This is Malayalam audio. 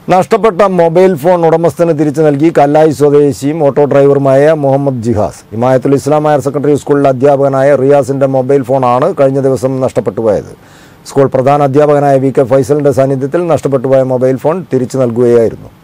നഷ്ടപ്പെട്ട മൊബൈൽ ഫോൺ ഉടമസ്ഥന് തിരിച്ചു നൽകി കല്ലായി സ്വദേശിയും ഓട്ടോ ഡ്രൈവറുമായ മുഹമ്മദ് ജിഹാസ്. ഹിമായത്തുൽ ഇസ്ലാം ഹയർ സെക്കൻഡറി സ്കൂളിലെ അധ്യാപകനായ റിയാസിന്റെ മൊബൈൽ ഫോണാണ് കഴിഞ്ഞ ദിവസം നഷ്ടപ്പെട്ടുപോയത്. സ്കൂൾ പ്രധാന അധ്യാപകനായ വി കെ ഫൈസലിന്റെ സാന്നിധ്യത്തിൽ നഷ്ടപ്പെട്ടുപോയ മൊബൈൽ ഫോൺ തിരിച്ചു നൽകുകയായിരുന്നു.